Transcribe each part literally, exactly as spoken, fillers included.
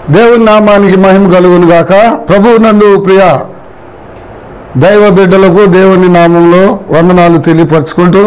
దేవుని నామానికి మహిమ కలుగును గాక. ప్రభువునందు ప్రియ దైవ బిడ్డలకు దేవుని నామంలో వందనాలు తెలియపరచుకుంటూ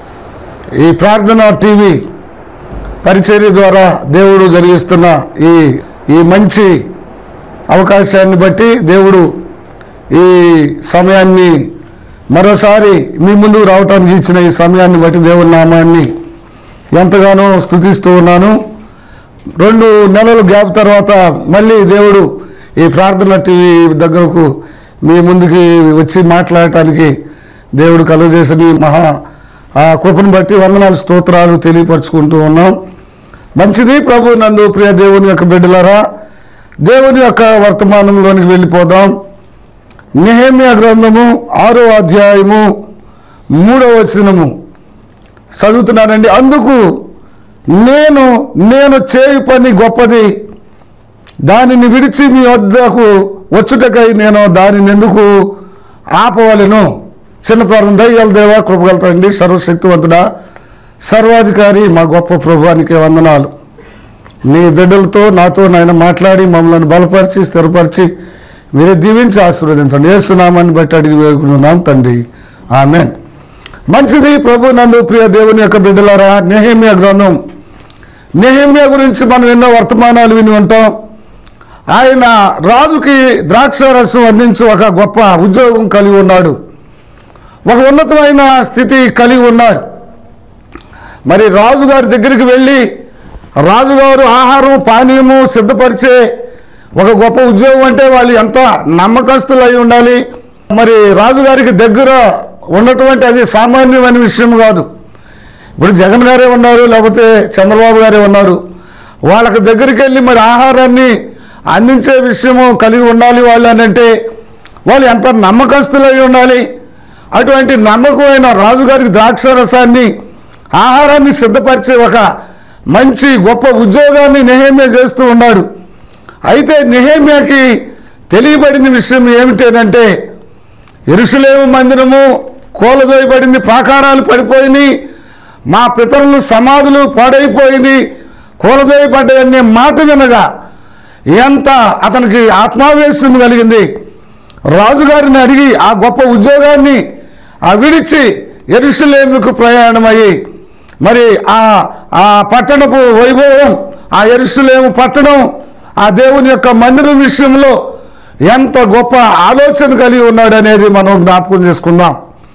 ఈ ప్రార్థన టీవీ పరిచర్య ద్వారా దేవుడు జరిగిస్తున్న ఈ ఈ మంచి అవకాశాన్ని బట్టి దేవుడు ఈ సమయాన్ని మరోసారి మీ ముందుకు రావటానికి ఇచ్చిన ఈ సమయాన్ని బట్టి దేవుని నామాన్ని ఎంతగానో స్తుతిస్తూ ఉన్నాను. రెండు నెలల గ్యాప్ తర్వాత మళ్ళీ దేవుడు ఈ ప్రార్థన టీవీ దగ్గరకు మీ ముందుకి వచ్చి మాట్లాడటానికి దేవుడు కలుగజేసిన మహా ఆ కృపను బట్టి వందనాలు స్తోత్రాలు తెలియపరచుకుంటూ ఉన్నాం. మంచిది. ప్రభు నందు ప్రియ దేవుని యొక్క బిడ్డలారా, దేవుని యొక్క వర్తమానంలోనికి వెళ్ళిపోదాం. నెహెమ్యా గ్రంథము ఆరో అధ్యాయము మూడవ వచనము చదువుతున్నానండి. అందుకు నేను నేను చేయు పని గొప్పది, దానిని విడిచి మీ వద్దకు వచ్చుటకై నేను దానిని ఎందుకు ఆపవలెను. చిన్న ప్రార్థన. దయగల దేవా, కృపగలుగుతాండి, సర్వశక్తివంతుడా, సర్వాధికారి మా గొప్ప ప్రభువానికి వందనాలు. నీ బిడ్డలతో నాతో నాయన మాట్లాడి మమ్మల్ని బలపరిచి స్థిరపరిచి మీరే దీవించి ఆశీర్వదించండి. యేసునామాన్ని బట్టి అడిగి వేడుకుంటున్నాం తండ్రి, ఆమేన్. మంచిది. ప్రభు నందు ప్రియ దేవుని యొక్క బిడ్డలారా, నెహెమ్యా గ్రంథం. నెహెమ్యా గురించి మనం ఎన్నో వర్తమానాలు విని ఉంటాం. ఆయన రాజుకి ద్రాక్ష రసం అందించి ఒక గొప్ప ఉద్యోగం కలిగి ఉన్నాడు, ఒక ఉన్నతమైన స్థితి కలిగి ఉన్నాడు. మరి రాజుగారి దగ్గరికి వెళ్ళి రాజుగారు ఆహారం పానీయము సిద్ధపరిచే ఒక గొప్ప ఉద్యోగం అంటే వాళ్ళు ఎంత నమ్మకస్తులు అయి ఉండాలి. మరి రాజుగారికి దగ్గర ఉన్నటువంటి అది సామాన్యమైన విషయం కాదు. ఇప్పుడు జగన్ గారే ఉన్నారు, లేకపోతే చంద్రబాబు గారే ఉన్నారు. వాళ్ళకి దగ్గరికి వెళ్ళి మరి ఆహారాన్ని అందించే విషయము కలిగి ఉండాలి వాళ్ళు అని అంటే వాళ్ళు ఎంత నమ్మకస్తులు అయి ఉండాలి. అటువంటి నమ్మకమైన రాజుగారికి ద్రాక్ష రసాన్ని ఆహారాన్ని సిద్ధపరిచే ఒక మంచి గొప్ప ఉద్యోగాన్ని నెహెమ్యా చేస్తూ ఉన్నాడు. అయితే నెహెమ్యాకి తెలియబడిన విషయం ఏమిటంటే యెరూషలేము మందిరము కూలదోయబడింది, ప్రాకారాలు పడిపోయినాయి, మా పితరులు సమాధులు పాడైపోయింది, కూలదోయబడ్డాయనే మాట వినగా ఎంత అతనికి ఆత్మావేశం కలిగింది. రాజుగారిని అడిగి ఆ గొప్ప ఉద్యోగాన్ని ఆ విడిచి యెరూషలేముకు ప్రయాణమయ్యి మరి ఆ ఆ పట్టణపు వైభవం, ఆ యెరూషలేము పట్టణం, ఆ దేవుని యొక్క మందిరం విషయంలో ఎంత గొప్ప ఆలోచన కలిగి ఉన్నాడు అనేది మనం జ్ఞాపకం చేసుకుందాం.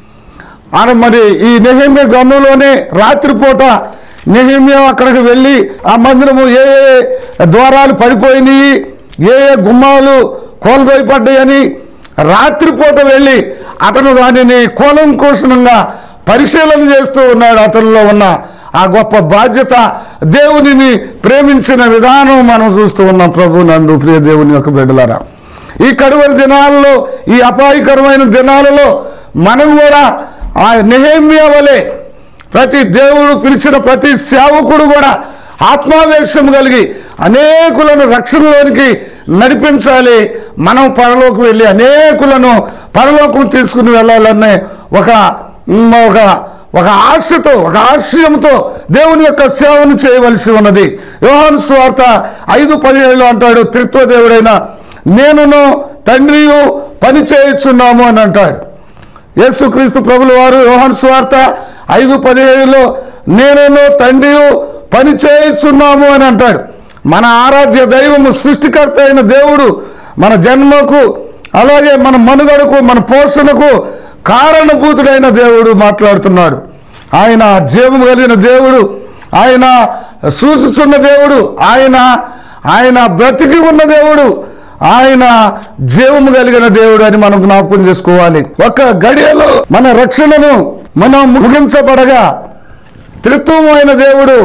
ఆయన మరి ఈ నెహెమ్యా గ్రంథంలోనే రాత్రిపూట నెహెమ్యా అక్కడికి వెళ్ళి ఆ మందిరము ఏ ఏ ద్వారాలు పడిపోయినాయి, ఏ ఏ గుమ్మాలు కోల్దోయపడ్డాయని రాత్రిపూట వెళ్ళి అతను దానిని కూలంకషణంగా పరిశీలన చేస్తూ ఉన్నాడు. అతనిలో ఉన్న ఆ గొప్ప బాధ్యత, దేవునిని ప్రేమించిన విధానం మనం చూస్తూ ఉన్నాం. ప్రభు నందు ప్రియ దేవుని యొక్క బిడ్డలారా, ఈ కడువరి దినాలలో, ఈ అపాయకరమైన దినాలలో మనం కూడా ఆ నెహెమ్యా వలె ప్రతి దేవుడు పిలిచిన ప్రతి సేవకుడు కూడా ఆత్మావేశం కలిగి అనేకులను రక్షణలోనికి నడిపించాలి. మనం పరలోకి వెళ్ళి అనేకులను పరలోకం తీసుకుని వెళ్ళాలనే ఒక ఒక ఒక ఆశతో, ఒక ఆశయంతో దేవుని యొక్క సేవను చేయవలసి ఉన్నది. యోహాను సువార్త ఐదు పదిహేడులో అంటాడు, త్రిత్వ దేవుడైన నేనును తండ్రియు పని చేయుచున్నాము అని అంటాడు. యేసుక్రీస్తు ప్రభుల వారు యోహాను సువార్త ఐదు పదిహేడులో నేనును తండ్రియు పని చేయుచున్నాము అని అంటాడు. మన ఆరాధ్య దైవము, సృష్టికర్త అయిన దేవుడు మన జన్మకు అలాగే మన మనుగడకు మన పోషణకు కారణభూతుడైన దేవుడు మాట్లాడుతున్నాడు. ఆయన జీవము కలిగిన దేవుడు, ఆయన సూచుచున్న దేవుడు, ఆయన ఆయన బ్రతికి ఉన్న దేవుడు, ఆయన జీవము కలిగిన దేవుడు అని మనం జ్ఞాపకం చేసుకోవాలి. ఒక గడియలో మన రక్షణను మనం ముగించబడగా త్రిత్వమైన దేవుడు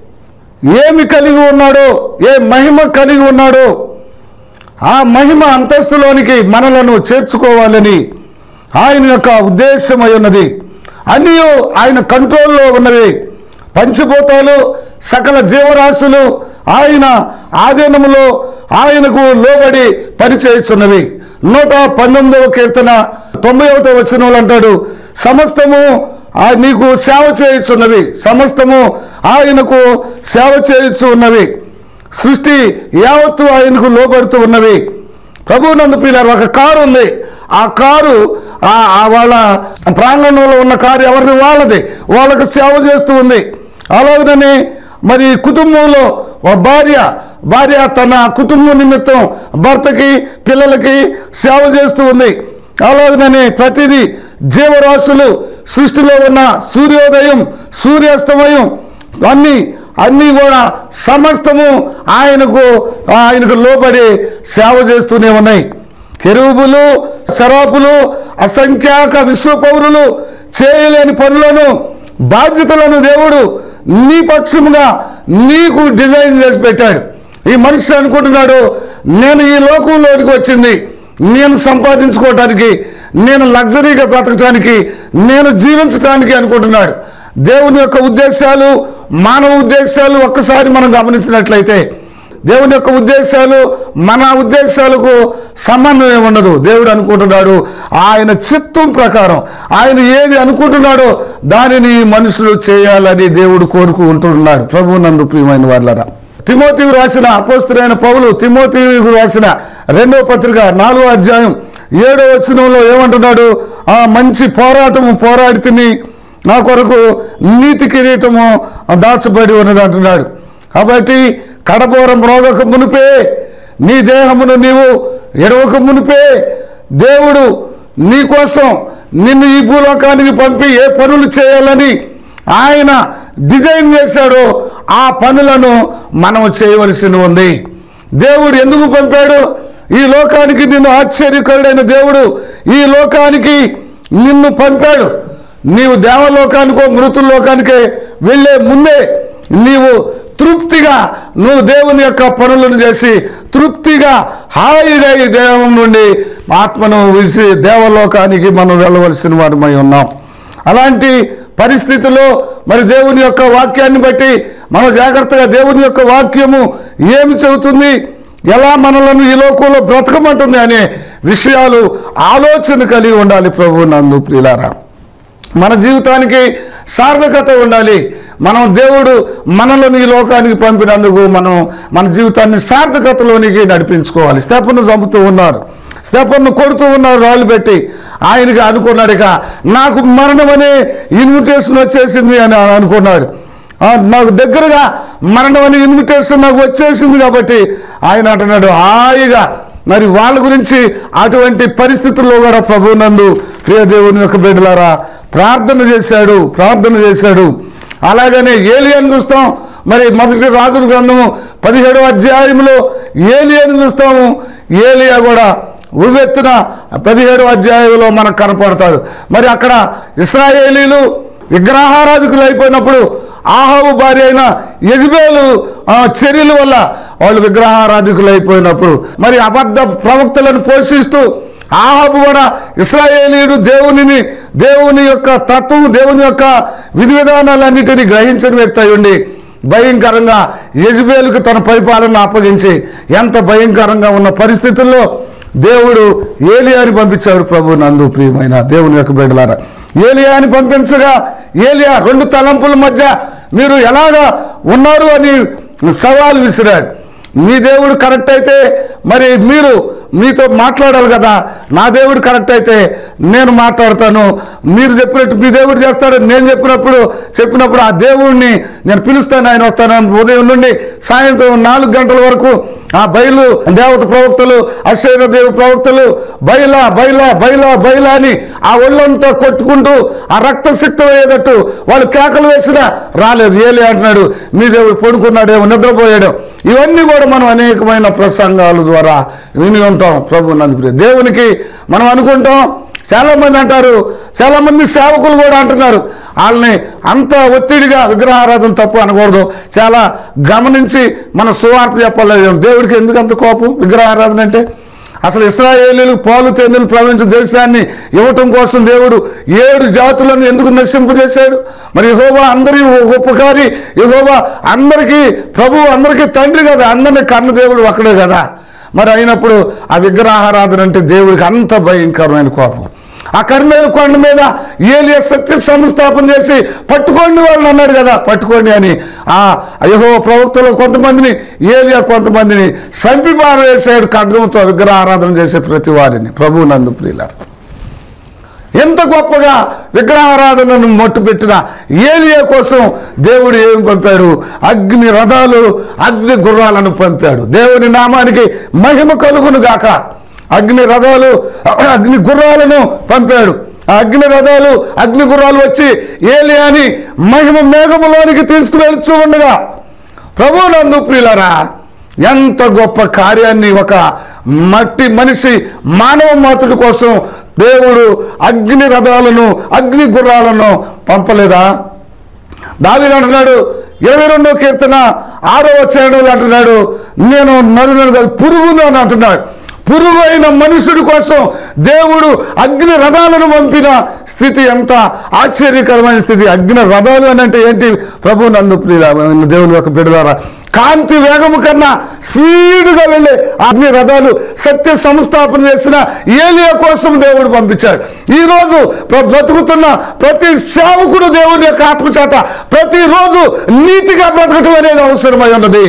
ఏమి కలిగి ఉన్నాడో, ఏ మహిమ కలిగి ఉన్నాడో ఆ మహిమ అంతస్తులోనికి మనలను చేర్చుకోవాలని ఆయన యొక్క ఉద్దేశమై ఉన్నది. అన్నీ ఆయన కంట్రోల్లో ఉన్నవి. పంచభూతాలు, సకల జీవరాశులు ఆయన ఆధీనములో ఆయనకు లోబడి పనిచేయుచున్నవి. నూట పంతొమ్మిదవ కీర్తన తొంభై ఒకటో వచనంలో అంటాడు, సమస్తము నీకు సేవ చేయుచున్నవి, సమస్తము ఆయనకు సేవ చేయుచు ఉన్నవి. సృష్టి యావత్తు ఆయనకు లోబడుతూ ఉన్నవి. ప్రభువునందు ప్రియులారా, ఒక కారు ఉంది. ఆ కారు వాళ్ళ ప్రాంగణంలో ఉన్న కారు ఎవరిది? వాళ్ళది. వాళ్ళకు సేవ చేస్తూ ఉంది. అలాగనే మరి కుటుంబంలో భార్య భార్య తన కుటుంబం నిమిత్తం భర్తకి పిల్లలకి సేవ చేస్తూ ఉంది. అలాగనే ప్రతిదీ జీవరాశులు, సృష్టిలో ఉన్న సూర్యోదయం సూర్యాస్తమయం అన్నీ అన్నీ కూడా సమస్తము ఆయనకు ఆయనకు లోబడి సేవ చేస్తూనే ఉన్నాయి. కెరూబులు, సెరాపులు, అసంఖ్యాక విశ్వపౌరులు చేయలేని పనులను, బాధ్యతలను దేవుడు నీ పక్షముగా నీకు డిజైన్ చేసి పెట్టాడు. ఈ మనిషి అనుకుంటున్నాడు, నేను ఈ లోకంలోనికి వచ్చింది నేను సంపాదించుకోవటానికి, నేను లగ్జరీగా బ్రతకటానికి, నేను జీవించటానికి అనుకుంటున్నాడు. దేవుని యొక్క ఉద్దేశాలు, మానవ ఉద్దేశాలు ఒక్కసారి మనం గమనించినట్లయితే దేవుని యొక్క ఉద్దేశాలు మన ఉద్దేశాలకు సంబంధమే ఉండదు. దేవుడు అనుకుంటున్నాడు ఆయన చిత్తం ప్రకారం, ఆయన ఏది అనుకుంటున్నాడో దానిని మనుషులు చేయాలని దేవుడు కోరుకుంటున్నాడు. ప్రభువునందు ప్రియమైన వారలారా, తిమోతికి రాసిన అపోస్తలుడైన పౌలు తిమోతికి రాసిన రెండవ పత్రిక నాలుగో అధ్యాయం ఏడో వచనంలో ఏమంటున్నాడు? ఆ మంచి పోరాటము పోరాడి తిని నా కొరకు నీతి కిరీటము దాచబడి ఉన్నది అంటున్నాడు. కాబట్టి కడబోరం రోగక మునిపే, నీ దేహమును నీవు ఎడవక మునిపే దేవుడు నీ కోసం నిన్ను ఈ భూలోకానికి పంపి ఏ పనులు చేయాలని ఆయన డిజైన్ చేశాడో ఆ పనులను మనం చేయవలసి ఉంది. దేవుడు ఎందుకు పంపాడు? ఈ లోకానికి నిన్ను ఆశ్చర్యకరుడైన దేవుడు ఈ లోకానికి నిన్ను పంపాడు. నీవు దేవలోకానికో మృతుల లోకానికే వెళ్ళే ముందే నీవు తృప్తిగా నువ్వు దేవుని యొక్క పనులను చేసి తృప్తిగా హాయిగా ఈ దేవం నుండి ఆత్మను విడిచి దేవలోకానికి మనం వెళ్ళవలసిన వారమై ఉన్నాం. అలాంటి పరిస్థితిలో మరి దేవుని యొక్క వాక్యాన్ని బట్టి మనం జాగ్రత్తగా దేవుని యొక్క వాక్యము ఏమి చెబుతుంది, ఎలా మనలను ఈ లోకంలో బ్రతకమంటుంది అనే విషయాలు ఆలోచన కలిగి ఉండాలి. ప్రభువు నందు ప్రియులారా, మన జీవితానికి సార్థకత ఉండాలి. మనం దేవుడు మనలను ఈ లోకానికి పంపినందుకు మనం మన జీవితాన్ని సార్థకతలోనికి నడిపించుకోవాలి. స్టెఫను చంపుతూ ఉన్నారు, స్టెఫను కొడుతూ ఉన్నారు రాళ్ళు పెట్టి. ఆయనకి అనుకున్నాడు, ఇక నాకు మరణం అనే ఇన్విటేషన్ వచ్చేసింది అని అనుకున్నాడు. నాకు దగ్గరగా మరణం అనే ఇన్విటేషన్ నాకు వచ్చేసింది కాబట్టి ఆయన అంటున్నాడు హాయిగా. మరి వాళ్ళ గురించి అటువంటి పరిస్థితుల్లో కూడా ప్రభువు నందు ప్రియ దేవుని యొక్క బిడ్డలారా ప్రార్థన చేశాడు ప్రార్థన చేశాడు అలాగనే ఏలియాను చూస్తాం. మరి మొదటి రాజుల గ్రంథము పదిహేడవ అధ్యాయంలో ఏలియాను చూస్తాము. ఏలియా కూడా ఉవ్వెత్తున పదిహేడవ అధ్యాయంలో మనకు కనపడతాడు. మరి అక్కడ ఇశ్రాయేలీలు విగ్రహారాధకులు అయిపోయినప్పుడు ఆహాబు భార్య అయిన యెజబెలు చర్యల వల్ల వాళ్ళు విగ్రహారాధకులు అయిపోయినప్పుడు మరి అబద్ధ ప్రవక్తలను పోషిస్తూ ఆహాబు కూడా ఇశ్రాయేలీయుడు దేవునిని దేవుని యొక్క తత్వం దేవుని యొక్క విధి విధానాలన్నిటినీ గ్రహించిన వ్యక్తి అయి ఉండి భయంకరంగా యెజబెలుకు తన పరిపాలన అప్పగించి ఎంత భయంకరంగా ఉన్న పరిస్థితుల్లో దేవుడు ఏలియాని పంపించాడు. ప్రభు నందు ప్రియమైన దేవుని యొక్క బిడ్డలారా, ఏలియాని పంపించగా ఏలియా రెండు తలంపుల మధ్య మీరు ఎలాగా ఉన్నారు అని సవాలు విసిరాడు. మీ దేవుడు కరెక్ట్ అయితే మరి మీరు మీతో మాట్లాడాలి కదా. నా దేవుడు కరెక్ట్ అయితే నేను మాట్లాడతాను, మీరు చెప్పినట్టు మీ దేవుడు చేస్తాడు. నేను చెప్పినప్పుడు చెప్పినప్పుడు ఆ దేవుడిని నేను పిలుస్తాను, ఆయన వస్తాను. ఉదయం నుండి సాయంత్రం నాలుగు గంటల వరకు ఆ బయలు దేవత ప్రవక్తలు అశ్వర దేవ ప్రవక్తలు బయలా బయలా బయలా బయలా అని ఆ ఒళ్ళంతా కొట్టుకుంటూ ఆ రక్తసిక్తం అయ్యేటట్టు వాళ్ళు కేకలు వేసినా రాలేదు. ఏలి అంటున్నాడు మీ దేవుడు పడుకున్నాడేమో, నిద్రపోయాడు. ఇవన్నీ కూడా మనం అనేకమైన ప్రసంగాల ద్వారా విని ఉంటాం. ప్రభు నందు దేవునికి మనం అనుకుంటాం. చాలామంది అంటారు, చాలామంది సేవకులు కూడా అంటున్నారు వాళ్ళని అంత ఒత్తిడిగా విగ్రహారాధన తప్పు అనకూడదు, చాలా గమనించి మన సువార్త చెప్పలేదు. దేవుడికి ఎందుకు అంత కోపం విగ్రహారాధన అంటే? అసలు ఇశ్రాయేలీలకు పాలు తేనెలు ప్రవహించిన దేశాన్ని ఇవ్వటం కోసం దేవుడు ఏడు జాతులను ఎందుకు నశింపజేశాడు? మరి యెహోవా అందరి ఉపకారి, యెహోవా అందరికీ ప్రభువు, అందరికీ తండ్రి కదా, అందరినీ కన్న దేవుడు ఒక్కడే కదా. మరి అయినప్పుడు ఆ విగ్రహారాధన అంటే దేవుడికి అంత భయంకరమైన కోపం. ఆ కర్మేలు కొండ మీద ఏలియా సత్య సంస్థాపన చేసి పట్టుకోండి వాళ్ళని అన్నాడు కదా, పట్టుకోండి అని. ఆ యెహోవా ప్రవక్తలు కొంతమందిని, ఏలియా కొంతమందిని సంపి పారవేశాడు ఖడ్గంతో విగ్రహ ఆరాధన చేసే ప్రతి వారిని. ప్రభువు నందు ప్రియులారా, ఎంత గొప్పగా విగ్రహారాధనను మట్టుపెట్టిన ఏలియా కోసం దేవుడు ఏమి పంపాడు? అగ్ని రథాలు, అగ్ని గుర్రాలను పంపాడు. దేవుని నామానికి మహిమ కలుగును గాక. అగ్ని రథాలు, అగ్ని గుర్రాలను పంపాడు. ఆ అగ్ని రథాలు, అగ్ని గుర్రాలు వచ్చి ఏలియాని మహిమ మేఘములోనికి తీసుకువెళ్తూ ఉండగా, ప్రభువు నందు ప్రియులారా, ఎంత గొప్ప కార్యాన్ని ఒక మట్టి మనిషి మానవ మాతృడి కోసం దేవుడు అగ్ని రథాలను, అగ్ని గుర్రాలను పంపలేదా? దావీదు అంటున్నాడు ఇరవై రెండో కీర్తన ఆరో వచనంలో అంటున్నాడు, నేను నరులను కాదు పురుగును అని అంటున్నాడు. పురుగు అయిన మనుషుడి కోసం దేవుడు అగ్ని రథాలను పంపిన స్థితి ఎంత ఆశ్చర్యకరమైన స్థితి. అగ్ని రథాలు అని అంటే ఏంటి? ప్రభు నందు ప్రియులారా, దేవుని యొక్క బిడ్డలారా, కాంతి వేగము కన్నా స్పీడ్గా వెళ్ళే అగ్ని రథాలు సత్య సంస్థాపన చేసిన ఏలియా కోసం దేవుడు పంపించాడు. ఈరోజు బ్రతుకుతున్న ప్రతి సేవకుడు దేవుని యొక్క ఆత్మచేత ప్రతిరోజు నీతిగా బ్రతకటం అనేది అవసరమై ఉన్నది.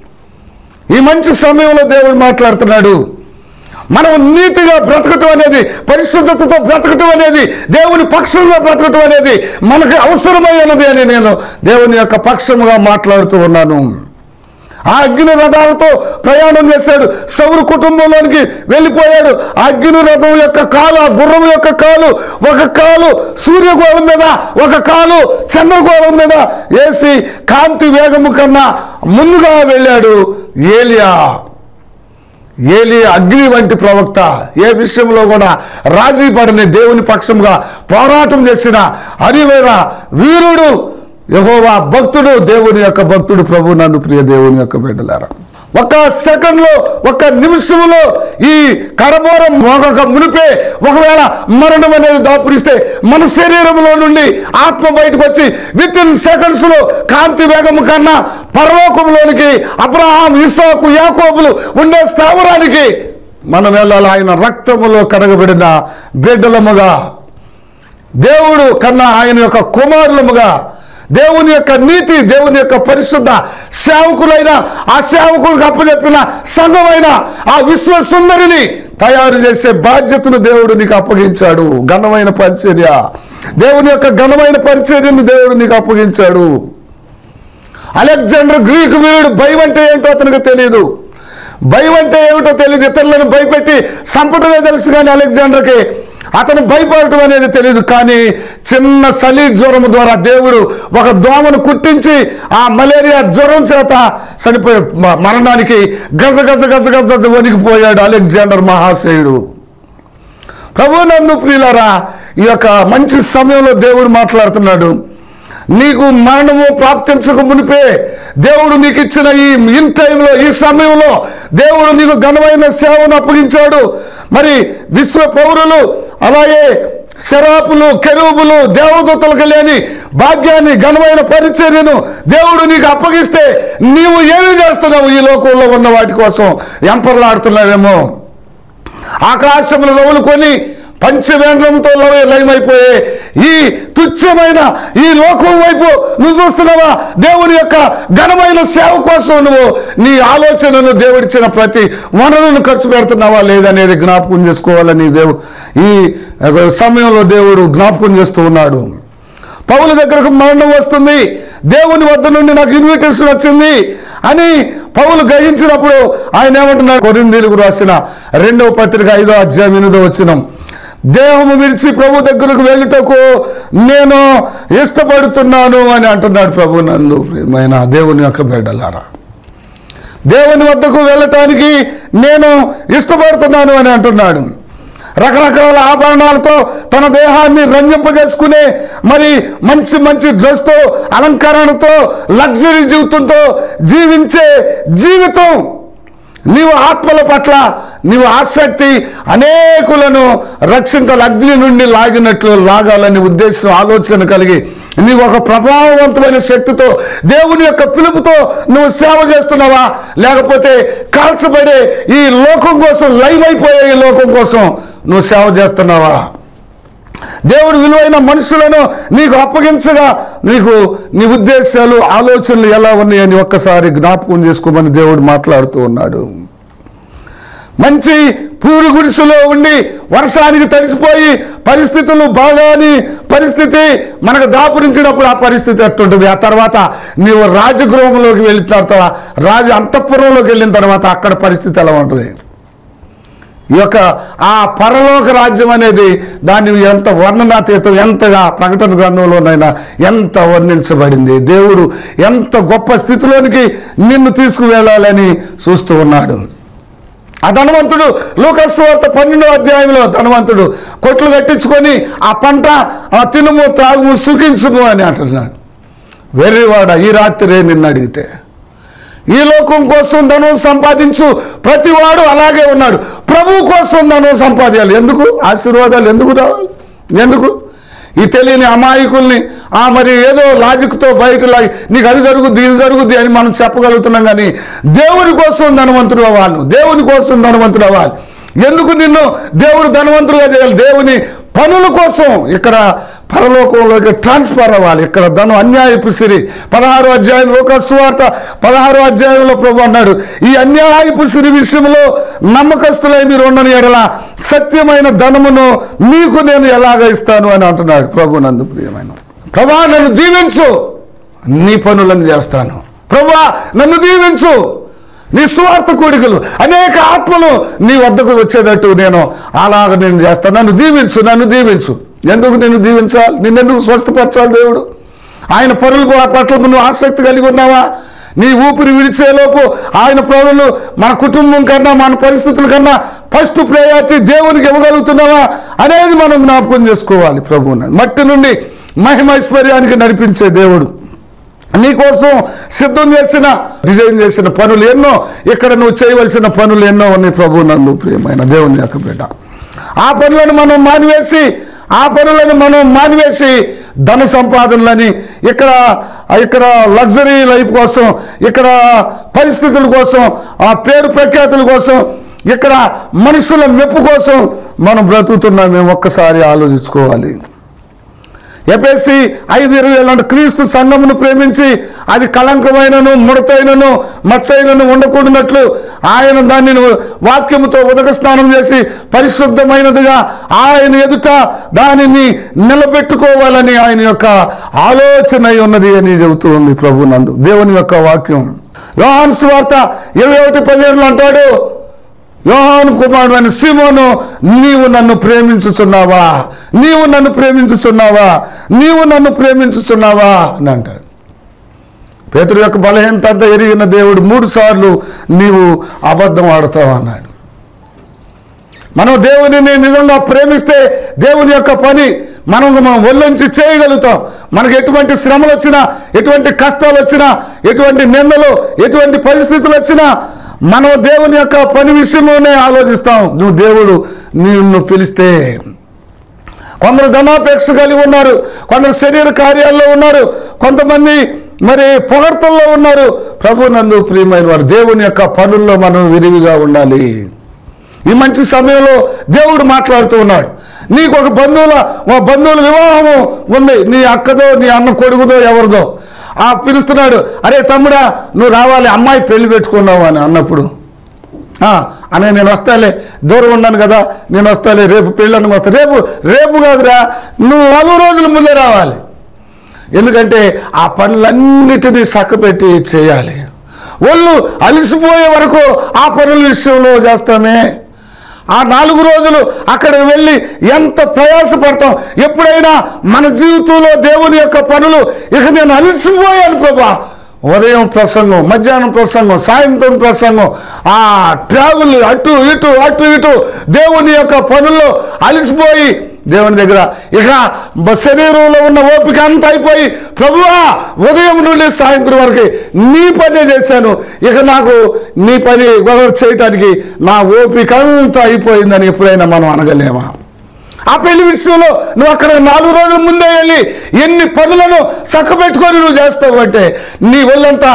ఈ మంచి సమయంలో దేవుడు మాట్లాడుతున్నాడు. మనం నీతిగా బ్రతకటం అనేది, పరిశుద్ధతతో బ్రతకటం అనేది, దేవుని పక్షంగా బ్రతకటం అనేది మనకు అవసరమై ఉన్నది అని నేను దేవుని యొక్క పక్షముగా మాట్లాడుతూ ఉన్నాను. ఆ అగ్ని రథాలతో ప్రయాణం చేశాడు. సౌలు కుటుంబంలోనికి వెళ్ళిపోయాడు. ఆ అగ్ని రథం యొక్క కాలు, ఆ గుర్రం యొక్క కాలు, ఒక కాలు సూర్యగోళం మీద, ఒక కాలు చంద్రగోళం మీద వేసి కాంతి వేగము కన్నా ముందుగా వెళ్ళాడు ఏలియా. ఏలియా అగ్ని వంటి ప్రవక్త, ఏ విషయంలో కూడా రాజీ పడని దేవుని పక్షంగా పోరాటం చేసిన అరివైన వీరుడు, యెహోవా భక్తుడు, దేవుని యొక్క భక్తుడు. ప్రభు నందు ప్రియ దేవుని యొక్క బిడ్డలారా, ఒక సెకండ్లో, ఒక నిమిషంలో ఈ కరబోరం మోగక మునిపే ఒకవేళ మరణం అనేది దాపురిస్తే మన శరీరంలో నుండి ఆత్మ బయటకు వచ్చి విత్ ఇన్ సెకండ్స్ లో కాంతి వేగము కన్నా పరలోకంలోనికి అబ్రహాం, ఇస్సాకు, యాకోబులు ఉండే స్థావరానికి మనం వెళ్ళాలి. ఆయన రక్తములో కడగబడిన బిడ్డలముగా, దేవుడు కన్నా ఆయన యొక్క కుమారులముగా, దేవుని యొక్క నీతి, దేవుని యొక్క పరిశుద్ధ సేవకులైన ఆ సేవకులకు అప్పచెప్పిన సంఘమైన ఆ విశ్వ సుందరిని తయారు చేసే బాధ్యతను దేవుడు నీకు అప్పగించాడు. ఘనమైన పరిచర్య, దేవుని యొక్క ఘనమైన పరిచర్యను దేవుడు నీకు అప్పగించాడు. అలెగ్జాండర్ గ్రీకు వీరుడు, భయం అంటే ఏంటో అతనికి తెలియదు. భయం అంటే ఏమిటో తెలియదు. ఇతరులను భయపెట్టి చంపటమే తెలుసు కానీ అలెగ్జాండర్కి అతను భయపడటం అనేది తెలియదు. కానీ చిన్న చలి జ్వరం ద్వారా దేవుడు ఒక దోమను కుట్టించి ఆ మలేరియా జ్వరం చేత చనిపోయే మరణానికి గజ గజ గజ గజ వణికిపోయాడు అలెగ్జాండర్ మహాశయుడు. ప్రభువునందు ప్రియులారా, ఈ యొక్క మంచి సమయంలో దేవుడు మాట్లాడుతున్నాడు. నీకు మరణము ప్రాప్తించక మునిపే దేవుడు నీకు ఇచ్చిన ఈ ఇన్ టైంలో, ఈ సమయంలో దేవుడు నీకు ఘనమైన సేవను అప్పగించాడు. మరి విశ్వ పౌరులు, అలాగే శరాపులు, కెరూబులు, దేవదూతలకు లేని భాగ్యాన్ని, ఘనమైన పరిచర్యను దేవుడు నీకు అప్పగిస్తే నీవు ఏమి చేస్తున్నావు? ఈ లోకంలో ఉన్న వాటి కోసం ఎంపర్లాడుతున్నావేమో. ఆకాశములు రవులుకొని పంచవేంద్రంతో లయమైపోయే ఈ తుచ్చమైన ఈ లోకం వైపు నువ్వు చూస్తున్నావా? దేవుని యొక్క ఘనమైన సేవ కోసం నువ్వు నీ ఆలోచనను, దేవుడిచ్చిన ప్రతి వనరులను ఖర్చు పెడుతున్నావా లేదనేది జ్ఞాపకం చేసుకోవాలని దేవు ఈ సమయంలో దేవుడు జ్ఞాపకం చేస్తూ ఉన్నాడు. పౌలు దగ్గరకు మరణం వస్తుంది, దేవుని వద్ద నుండి నాకు ఇన్విటేషన్ వచ్చింది అని పౌలు గ్రహించినప్పుడు ఆయన ఏమంటున్నాడు? కొరింథీయులకు రాసిన రెండవ పత్రిక ఐదో అధ్యాయం ఎనిమిదో వచనం, దేహము విడిచి ప్రభు దగ్గరకు వెళ్ళుటకు నేను ఇష్టపడుతున్నాను అని అంటున్నాడు. ప్రభు నందు ప్రియమైన దేవుని యొక్క బిడ్డలారా, దేవుని వద్దకు వెళ్ళటానికి నేను ఇష్టపడుతున్నాను అని అంటున్నాడు. రకరకాల ఆభరణాలతో తన దేహాన్ని రంజింపజేసుకునే, మరి మంచి మంచి డ్రెస్తో, అలంకరణతో, లగ్జరీ జీవితంతో జీవించే జీవితం, నీవు ఆత్మల పట్ల నీవు ఆసక్తి, అనేకులను రక్షించాలి, అగ్ని నుండి లాగినట్లు లాగాలని ఉద్దేశం, ఆలోచన కలిగి నీవు ఒక ప్రభావవంతమైన శక్తితో దేవుని యొక్క పిలుపుతో నువ్వు సేవ చేస్తున్నావా? లేకపోతే కాల్చబడే ఈ లోకం కోసం, లైవ్ అయిపోయే ఈ లోకం కోసం నువ్వు సేవ చేస్తున్నావా? దేవుడు విలువైన మనుషులను నీకు అప్పగించగా నీకు నీ ఉద్దేశాలు ఆలోచనలు ఎలా ఉన్నాయని ఒక్కసారి జ్ఞాపకం చేసుకోమని దేవుడు మాట్లాడుతూ ఉన్నాడు. మంచి పూరు గుడిసెలో ఉండి వర్షానికి తడిసిపోయి పరిస్థితులు బాగాని పరిస్థితి మనకు దాపురించినప్పుడు ఆ పరిస్థితి ఎట్టుంటుంది. ఆ తర్వాత నీవు రాజగృహంలోకి వెళ్ళిన తర్వాత రాజ అంతఃపురంలోకి వెళ్ళిన తర్వాత అక్కడ పరిస్థితి ఎలా ఉంటుంది? ఈ యొక్క ఆ పరలోక రాజ్యం అనేది దాన్ని ఎంత వర్ణనాతీతం, ఎంతగా ప్రకటన గ్రంథంలోనైనా ఎంత వర్ణించబడింది. దేవుడు ఎంత గొప్ప స్థితిలోనికి నిన్ను తీసుకువెళ్ళాలని చూస్తూ ఉన్నాడు. ఆ ధనవంతుడు లూకాసు వార్త పన్నెండో అధ్యాయంలో ధనవంతుడు కొట్లు కట్టించుకొని ఆ పంట ఆ తినుము త్రాగుము సుఖించుము అని అంటున్నాడు. వెర్రివాడ, ఈ రాత్రి నిన్ను అడిగితే ఈ లోకం కోసం ధనం సంపాదించు ప్రతివాడు అలాగే ఉన్నాడు. ప్రభువు కోసం ధనం సంపాదించాలి. ఎందుకు? ఆశీర్వాదాలు ఎందుకు రావాలి? ఎందుకు? ఈ తెలియని అమాయకుల్ని ఆ మరి ఏదో లాజిక్తో బయట లాగి నీకు అది జరుగుద్ది ఇది జరుగుద్ది అని మనం చెప్పగలుగుతున్నాం. కానీ దేవుని కోసం ధనవంతుడు అవ్వాలి. దేవుని కోసం ధనవంతుడు అవ్వాలి. ఎందుకు నిన్ను దేవుడు ధనవంతులుగా చేయాలి? దేవుని పనుల కోసం ఇక్కడ పరలోకంలోకి ట్రాన్స్ఫర్ అవ్వాలి. ఇక్కడ ధనం అన్యాయపు సిరి. పదహారో అధ్యాయం లూకాసు వార్త పదహారో అధ్యాయంలో ప్రభు అన్నాడు, ఈ అన్యాయపు సిరి విషయంలో నమ్మకస్తులై మీరు ఉండని ఎడల సత్యమైన ధనమును మీకు నేను ఎలాగ ఇస్తాను అని అంటున్నాడు ప్రభు నందు ప్రియమైన. ప్రభా నన్ను దీవించు, నీ పనులను చేస్తాను. ప్రభా నన్ను దీవించు, నీ సువార్త కోడికలు అనేక ఆత్మలు నీ వద్దకు వచ్చేటట్టు నేను అలాగ నేను చేస్తాను. నన్ను దీవించు, నన్ను దీవించు. ఎందుకు నిన్ను దీవించాలి? నిన్నెందుకు స్వస్థపరచాలి దేవుడు? ఆయన పనుల పట్ల నువ్వు ఆసక్తి కలిగి ఉన్నావా? నీ ఊపిరి విడిచేలోపు ఆయన పనులు మన కుటుంబం కన్నా మన పరిస్థితుల కన్నా ఫస్ట్ ప్రయారిటీ దేవునికి ఇవ్వగలుగుతున్నావా అనేది మనం జ్ఞాపకం చేసుకోవాలి. ప్రభువుని మట్టి నుండి మహిమైశ్వర్యానికి నడిపించే దేవుడు నీకోసం సిద్ధం చేసిన డిజైన్ చేసిన పనులు ఎన్నో, ఇక్కడ నువ్వు చేయవలసిన పనులు ఎన్నో ఉన్నాయి. ప్రభువు నందు ప్రియమైన దేవుని యొక్క బిడ్డ, ఆ పనులను మనం మానివేసి ఆ పనులను మనం మానివేసి ధన సంపాదనలని ఇక్కడ ఇక్కడ లగ్జరీ లైఫ్ కోసం, ఇక్కడ పరిస్థితుల కోసం, ఆ పేరు ప్రఖ్యాతుల కోసం, ఇక్కడ మనుషుల మెప్పు కోసం మనం బ్రతుకుతున్నాం. మేము ఒక్కసారి ఆలోచించుకోవాలి. ఎఫెసీ ఐదు ఇరవై ఏళ్ళు క్రీస్తు సంఘమును ప్రేమించి అది కళంకమైనను ముడతైనను మచ్చైనను ఉండకూడనట్లు ఆయన దానిని వాక్యముతో ఉదక స్నానం చేసి పరిశుద్ధమైనదిగా ఆయన ఎదుట దానిని నిలబెట్టుకోవాలని ఆయన యొక్క ఆలోచన ఉన్నది అని చెబుతూ ఉంది ప్రభు నందు దేవుని యొక్క వాక్యం. యోహాను సువార్త ఇరవై ఒకటి పదిహేనులో అంటాడు, యోహాను కుమారుడు అని సీమోను, నీవు నన్ను ప్రేమించుచున్నావా, నీవు నన్ను ప్రేమించుచున్నావా, నీవు నన్ను ప్రేమించుచున్నావా అని అంటాడు. పేతురు యొక్క బలహీనత అంతా ఎరిగిన దేవుడు మూడు సార్లు నీవు అబద్ధం ఆడుతావు అన్నాడు. మనం దేవునిని నిజంగా ప్రేమిస్తే దేవుని యొక్క పని మనం మనం ఒళ్ళొంచి చేయగలుగుతాం. మనకు ఎటువంటి శ్రమలు వచ్చినా, ఎటువంటి కష్టాలు వచ్చినా, ఎటువంటి నిందలు, ఎటువంటి పరిస్థితులు వచ్చినా మనం దేవుని యొక్క పని విషయంలోనే ఆలోచిస్తాం. నువ్వు దేవుడు నిన్ను పిలిస్తే, కొందరు ధనాపేక్ష కలిగి ఉన్నారు, కొందరు శరీర కార్యాల్లో ఉన్నారు, కొంతమంది మరి పొగడ్తల్లో ఉన్నారు. ప్రభు నందు ప్రియమైన వారు దేవుని యొక్క పనుల్లో మనం విరివిగా ఉండాలి. ఈ మంచి సమయంలో దేవుడు మాట్లాడుతూ ఉన్నాడు. నీకు ఒక బంధువుల ఒక బంధువుల వివాహము ఉంది, నీ అక్కదో నీ అన్న కొడుకుదో ఎవరిదో. ఆ పిలుస్తున్నాడు, అరే తమ్ముడా నువ్వు రావాలి, అమ్మాయి పెళ్లి పెట్టుకున్నావు అని అన్నప్పుడు అనే నేను వస్తాలే, దూరం ఉన్నాను కదా నేను వస్తాలే, రేపు పెళ్ళి వస్తా. రేపు రేపు కాదురా, నువ్వు నాలుగు రోజుల ముందే రావాలి. ఎందుకంటే ఆ పనులన్నిటినీ చక్కపెట్టి చేయాలి. వాళ్ళు అలసిపోయే వరకు ఆ పనుల విషయంలో చేస్తామే. ఆ నాలుగు రోజులు అక్కడికి వెళ్ళి ఎంత ప్రయాసపడతాం. ఎప్పుడైనా మన జీవితంలో దేవుని యొక్క పనులు ఇక నేను అలసిపోయాను ప్రభా, ఉదయం ప్రసంగం, మధ్యాహ్నం ప్రసంగం, సాయంత్రం ప్రసంగం, ఆ ట్రావెల్ అటు ఇటు అటు ఇటు దేవుని యొక్క పనుల్లో అలసిపోయి దేవుని దగ్గర ఇక శరీరంలో ఉన్న ఓపిక అంతా అయిపోయి, ప్రభువా ఉదయం నుండి సాయంత్రం వరకు నీ పనే చేశాను, ఇక నాకు నీ పని చేయటానికి నా ఓపిక అంతా అయిపోయిందని ఎప్పుడైనా మనం అనగలేమా? ఆ పెళ్లి విషయంలో నువ్వు అక్కడ నాలుగు రోజుల ముందే వెళ్ళి ఎన్ని పనులను చక్కబెట్టుకొని నువ్వు చేస్తావు అంటే నీ ఒళ్ళంతా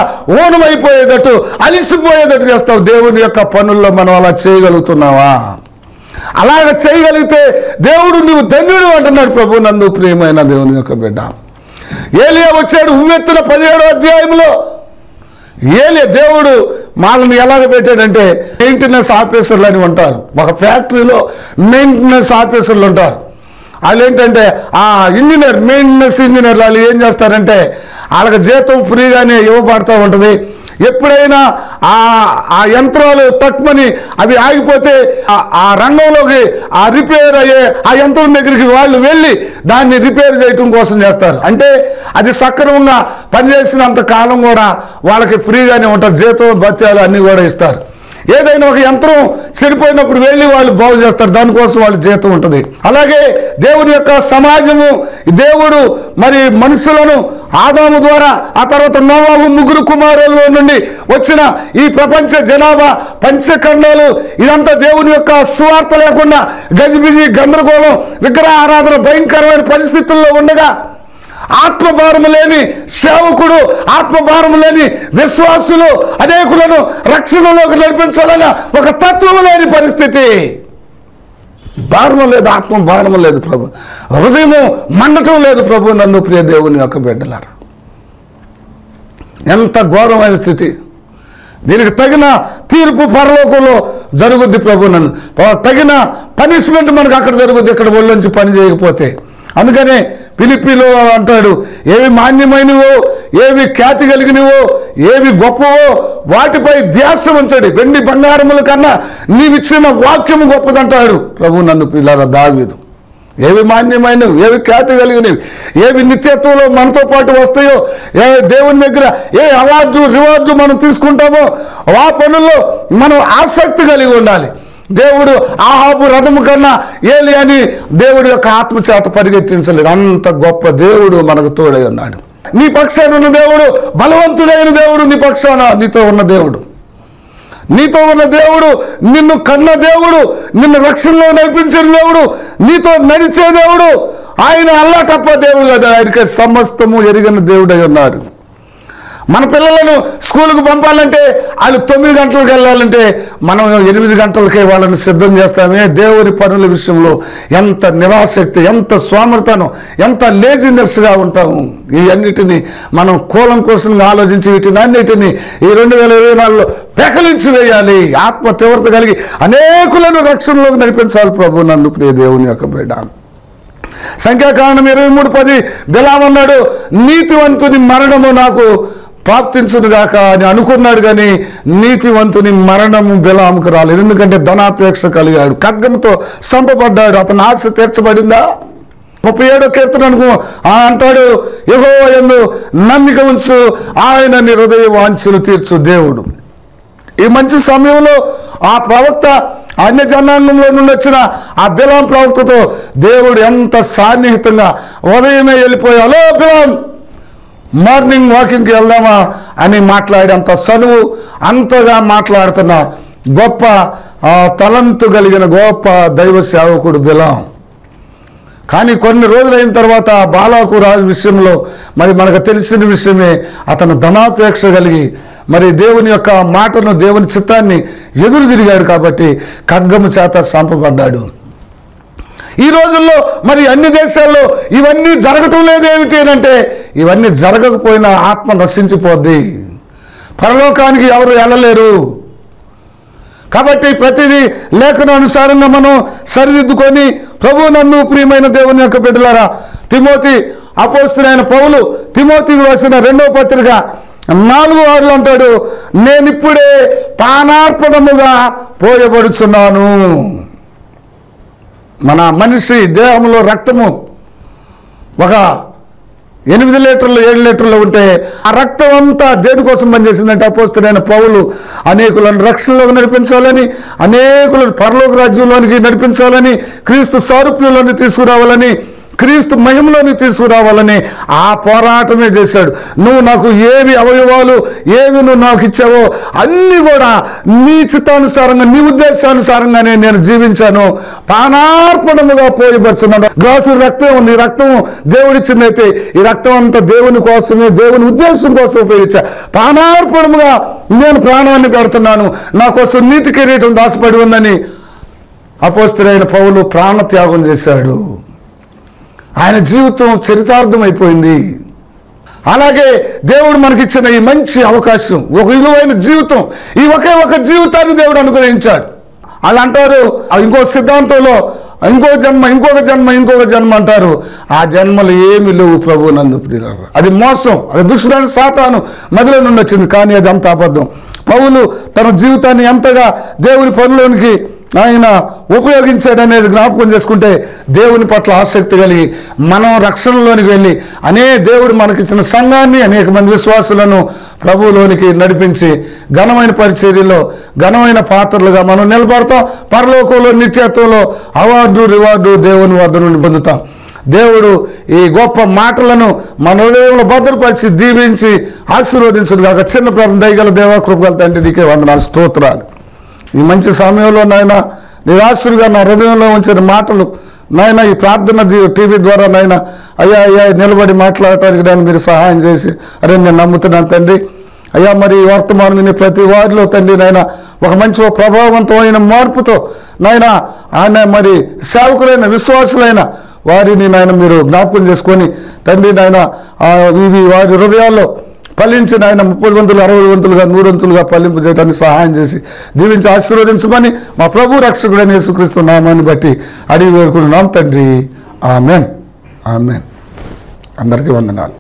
ఓనమైపోయేటట్టు, అలిసిపోయేటట్టు చేస్తావు. దేవుని యొక్క పనుల్లో మనం అలా చేయగలుగుతున్నావా? అలాగ చేయగలిగితే దేవుడు నువ్వు ధన్యుడు అంటున్నాడు ప్రభు నందు ప్రియమైన దేవుని యొక్క బిడ్డ. ఏలియా వచ్చాడు ఉవ్వెత్తున పదిహేడో అధ్యాయంలో. ఏలియా దేవుడు వాళ్ళని ఎలాగ పెట్టాడంటే మెయింటెనెన్స్ ఆఫీసర్లు అని ఉంటారు. ఒక ఫ్యాక్టరీలో మెయింటెనెన్స్ ఆఫీసర్లు ఉంటారు. వాళ్ళు ఏంటంటే ఆ ఇంజనీర్ మెయింటెనెన్స్ ఇంజనీర్లు వాళ్ళు ఏం చేస్తారంటే వాళ్ళకి జీతం ఫ్రీగానే ఇవ్వబడుతూ ఉంటుంది. ఎప్పుడైనా ఆ ఆ యంత్రాలు తక్కువని అవి ఆగిపోతే ఆ రంగంలోకి ఆ రిపేర్ అయ్యే ఆ యంత్రం దగ్గరికి వాళ్ళు వెళ్ళి దాన్ని రిపేర్ చేయటం కోసం చేస్తారు. అంటే అది సక్రమంగా పనిచేసినంత కాలం కూడా వాళ్ళకి ఫ్రీగానే ఉంటుంది. జీతం భత్యాలు అన్నీ కూడా ఇస్తారు. ఏదైనా ఒక యంత్రం చెడిపోయినప్పుడు వెళ్ళి వాళ్ళు బాగు చేస్తారు, దానికోసం వాళ్ళు జీతం ఉంటుంది. అలాగే దేవుని యొక్క సమాజము, దేవుడు మరి మనుషులను ఆదాము ద్వారా ఆ తర్వాత నోవాహు ముగ్గురు కుమారుల నుండి వచ్చిన ఈ ప్రపంచ జనాభా పంచఖండాలు ఇదంతా దేవుని యొక్క సువార్త లేకుండా గజిబిజి గందరగోళం విగ్రహ ఆరాధన భయంకరమైన పరిస్థితుల్లో ఉండగా ఆత్మభారము లేని సేవకుడు, ఆత్మభారము లేని విశ్వాసులు అనేకులను రక్షణలోకి నడిపించాలన్న ఒక తత్వం లేని పరిస్థితి. భారము లేదు, ఆత్మ భారము లేదు ప్రభు, హృదయము మండటం లేదు ప్రభు నందు ప్రియ దేవుని యొక్క బిడ్డలారా. ఎంత ఘోరమైన స్థితి. దీనికి తగిన తీర్పు పరలోకంలో జరుగుద్ది ప్రభు నందు. తగిన పనిష్మెంట్ మనకు అక్కడ జరుగుద్ది, ఇక్కడ ఒళ్ళొంచి పని చేయకపోతే. అందుకనే ఫిలిప్పీలో అంటాడు, ఏవి మాన్యమైనవో, ఏవి ఖ్యాతి కలిగినవో, ఏవి గొప్పవో వాటిపై ధ్యాస ఉంచండి. వెండి బంగారముల కన్నా నీవిచ్చిన వాక్యము గొప్పదంటాడు ప్రభు నందు పిల్లల దావీదు. ఏవి మాన్యమైనవి, ఏవి ఖ్యాతి కలిగినవి, ఏవి నిత్యత్వంలో మనతో పాటు వస్తాయో, ఏ దేవుని దగ్గర ఏ అవార్డు రివార్డు మనం తీసుకుంటామో ఆ పనుల్లో మనం ఆసక్తి కలిగి ఉండాలి. దేవుడు ఆహాబు రథము కన్నా ఏలియాని దేవుడి యొక్క ఆత్మచేత పరిగెత్తించలేదు. అంత గొప్ప దేవుడు మనకు తోడై ఉన్నాడు. నీ పక్షాన ఉన్న దేవుడు బలవంతుడైన దేవుడు, నీ పక్షాన నీతో ఉన్న దేవుడు, నీతో ఉన్న దేవుడు, నిన్ను కన్న దేవుడు, నిన్ను రక్షణలో నడిపించిన దేవుడు, నీతో నడిచే దేవుడు. ఆయన అల్లాటప్ప దేవుడు కదా, ఆయనకి సమస్తము ఎరిగిన దేవుడై ఉన్నాడు. మన పిల్లలను స్కూల్కి పంపాలంటే వాళ్ళు తొమ్మిది గంటలకు వెళ్ళాలంటే మనం ఎనిమిది గంటలకే వాళ్ళని సిద్ధం చేస్తామే. దేవుని పనుల విషయంలో ఎంత నిరాసక్తి, ఎంత సోమర్తనం, ఎంత లేజినెస్గా ఉంటాము. ఈ అన్నిటినీ మనం కూలంకోసంగా ఆలోచించి వీటిని అన్నిటినీ ఈ రెండు వేల ఇరవై నాలుగులో పెకలించి వేయాలి. ఆత్మ తీవ్రత కలిగి అనేకులను రక్షణలోకి నడిపించాలి ప్రభు నందు ప్రియ దేవుని యొక్క బిడ్డ. సంఖ్యాకాండం ఇరవై మూడు పది బిలామన్నాడు, నీతివంతుని మరణము నాకు ప్రాప్తించునుగాక అని అనుకున్నాడు, కానీ నీతివంతుని మరణము బిలాముకు రాలేదు. ఎందుకంటే ధనాపేక్ష కలిగాడు, ఖడ్గంతో చంపబడ్డాడు. అతని ఆశ తీర్చబడిందా? ముప్పై ఏడో కీర్తన అనుకో అంటాడు, యెహోవా యందు నమ్మిక ఉంచు, ఆయన నీ హృదయ వాంఛలు తీర్చు దేవుడు. ఈ మంచి సమయంలో ఆ ప్రవక్త అన్య జనాంగంలో నుండి వచ్చిన ఆ బిలాం ప్రవక్తతో దేవుడు ఎంత సాన్నిహితంగా ఉదయమే వెళ్ళిపోయి, హలో బిలాం మార్నింగ్ వాకింగ్కి వెళ్దామా అని మాట్లాడి అంత చనువు అంతగా మాట్లాడుతున్న గొప్ప తలంతు కలిగిన గొప్ప దైవ సేవకుడు బిలాం. కానీ కొన్ని రోజులైన తర్వాత బాలాకు రాజు విషయంలో మరి మనకు తెలిసిన విషయమే, అతను ధనాపేక్ష కలిగి మరి దేవుని యొక్క మాటను, దేవుని చిత్తాన్ని ఎదురు తిరిగాడు కాబట్టి ఖడ్గము చేత చంపబడ్డాడు. ఈ రోజుల్లో మరి అన్ని దేశాల్లో ఇవన్నీ జరగటం లేదేమిటి అంటే, ఇవన్నీ జరగకపోయినా ఆత్మ నశించిపోద్ది, పరలోకానికి ఎవరు వెళ్ళలేరు. కాబట్టి ప్రతిదీ లేఖన అనుసారంగా మనం సరిదిద్దుకొని ప్రభు నందు ప్రియమైన దేవుని యొక్క బిడ్డలారా, తిమోతి అపోస్తలుడైన పౌలు తిమోతికి రాసిన రెండవ పత్రిక నాలుగు ఆరులు అంటాడు, నేనిప్పుడే పానార్పణముగా పోయబడుచున్నాను. మన మనిషి దేహంలో రక్తము ఒక ఎనిమిది లీటర్లు ఏడు లీటర్లు ఉంటే ఆ రక్తం అంతా దేనికోసం పనిచేసిందంటే అపోస్తలుడైన పౌలు అనేకులను రక్షణలోకి నడిపించాలని, అనేకులను పరలోక రాజ్యంలోనికి నడిపించాలని, క్రీస్తు సారూప్యంలోని తీసుకురావాలని, క్రీస్తు మహిమలోని తీసుకురావాలని ఆ పోరాటమే చేశాడు. నువ్వు నాకు ఏవి అవయవాలు ఏవి నువ్వు నాకు ఇచ్చావో అన్నీ కూడా నీ చిత్తానుసారంగా, నీ ఉద్దేశానుసారంగానే నేను జీవించాను, పానార్పణముగా పోయబడుచున్నాను. గ్లాసు రక్తం ఉంది, ఈ రక్తం దేవుడిచ్చిందైతే ఈ రక్తం అంతా దేవుని కోసమే, దేవుని ఉద్దేశం కోసం ఉపయోగించా. పానార్పణముగా నేను ప్రాణాన్ని పెడుతున్నాను, నా కోసం నీతి కిరీటం దాచిపడి ఉందని అపోస్తలుడైన పౌలు ప్రాణత్యాగం చేశాడు. ఆయన జీవితం చరితార్థమైపోయింది. అలాగే దేవుడు మనకిచ్చిన ఈ మంచి అవకాశం, ఒక విలువైన జీవితం, ఈ ఒకే ఒక జీవితాన్ని దేవుడు అనుగ్రహించాడు. వాళ్ళు అంటారు ఇంకో సిద్ధాంతంలో ఇంకో జన్మ ఇంకొక జన్మ ఇంకొక జన్మ అంటారు. ఆ జన్మలు ఏమి లేవు ప్రభువు నందు ప్రియులారా. అది మోసం, అది దుష్టుడైన సాతాను మదిలో నుండి వచ్చింది. కానీ అది అంత అబద్ధం. పౌలు తన జీవితాన్ని ఎంతగా దేవుని పనిలోనికి ఆయన ఉపయోగించాడనేది జ్ఞాపకం చేసుకుంటే దేవుని పట్ల ఆసక్తి కలిగి మనం రక్షణలోనికి వెళ్ళి అనే దేవుడు మనకిచ్చిన సంఘాన్ని, అనేక మంది విశ్వాసులను ప్రభువులోనికి నడిపించి ఘనమైన పరిచర్యలో ఘనమైన పాత్రలుగా మనం నిలబడతాం. పరలోకంలో నిత్యత్వంలో అవార్డు రివార్డు దేవుని వద్ద నుండి పొందుతాం. దేవుడు ఈ గొప్ప మాటలను మన హృదయంలో భద్రపరిచి దీవించి ఆశీర్వదించుడు కాక. చిన్న ప్రార్థన. దయగల దేవా, కృపగల తండ్రి, నీకే వందనాలు, స్తోత్రాలు. ఈ మంచి సమయంలో నాయన నిరాశులుగా నా హృదయంలో ఉంచిన మాటలు నాయన ఈ ప్రార్థన టీవీ ద్వారా నాయన అయ్యా అయ్యా నిలబడి మాట్లాడటానికి నేను మీరు సహాయం చేసి అరే నేను నమ్ముతున్నాను తండ్రి. అయ్యా మరి ఈ వర్తమానం విని ప్రతి వారిలో తండ్రి నాయన ఒక మంచి ప్రభావవంతమైన మార్పుతో నాయన ఆయన మరి సేవకులైన విశ్వాసులైన వారిని నాయన మీరు జ్ఞాపకం చేసుకొని తండ్రి నాయన ఇవి వారి హృదయాల్లో ఫలించిన ఆయన ముప్పై వంతులు అరవై వంతులుగా నూరంతులుగా ఫలింపు చేయడానికి సహాయం చేసి దీవించి ఆశీర్వదించమని మా ప్రభు రక్షకుడైన యేసుక్రీస్తు నామాన్ని బట్టి అడిగి వేడుకుంటున్నాం తండ్రి. Amen, amen. అందరికీ వందనాలు.